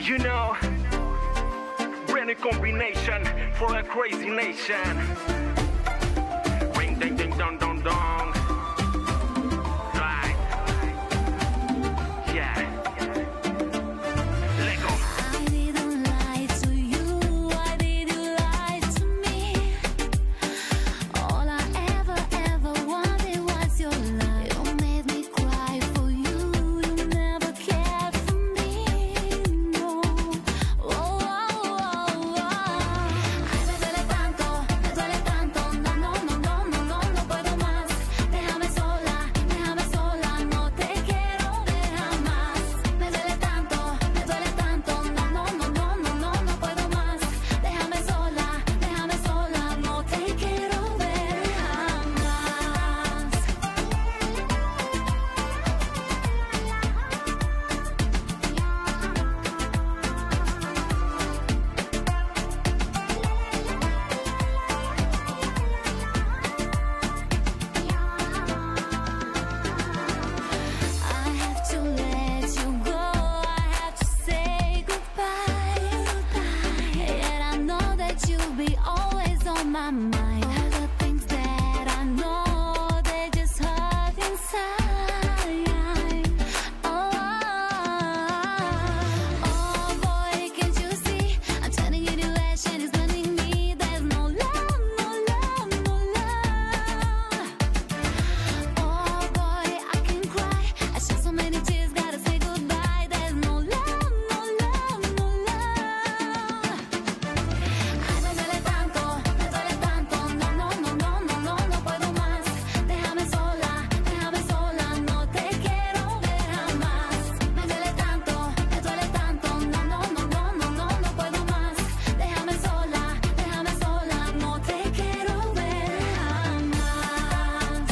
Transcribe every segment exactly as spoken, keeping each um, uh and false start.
You know, brand new combination for a crazy nation. Ring ding ding dong dong dong. Right. Yeah. Let go. I didn't lie to you, why did you lie to me? All I ever, ever wanted was your love. You made me cry for you, you never cared for me, no. Oh, oh, oh, oh. Ay, me duele tanto, me duele tanto, no, no, no, no, no, no, no puedo más. Déjame sola, déjame sola, no te quiero ver jamás. Me duele tanto, me duele tanto, no, no, no, no, no, no, no puedo más. Déjame sola, déjame sola, no te quiero ver jamás. I have to let you go, I have to say goodbye. Yet I know that you'll be always on my mind. All the things that I know, they just hurt inside. Oh, oh boy, can't you see? I'm turning you to ash and it's burning me. There's no love, no love, no love. Oh boy, I can cry. I shed so many tears, gotta say goodbye. There's no love, no love, no love. Ay, me duele tanto, me duele tanto, no, no, no, no, no, no, no puedo más. Déjame sola, déjame sola, no te quiero ver jamás. Me duele tanto, me duele tanto, no, no, no, no, no, no, no puedo más. Déjame sola, déjame sola, no te quiero ver jamás.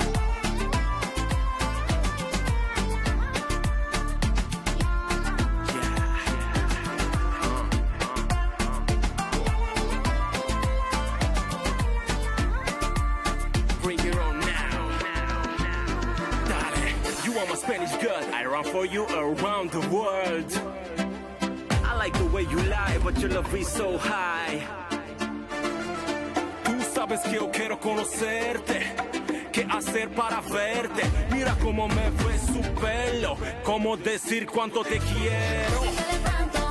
Bring it on now. Dale, you are my Spanish girl. I run for you around the world. I like the way you lie, but your love is so high. Tú sabes que yo quiero conocerte. ¿Qué hacer para verte? Mira cómo me fue su pelo. Cómo decir cuánto te quiero. Me duele tanto,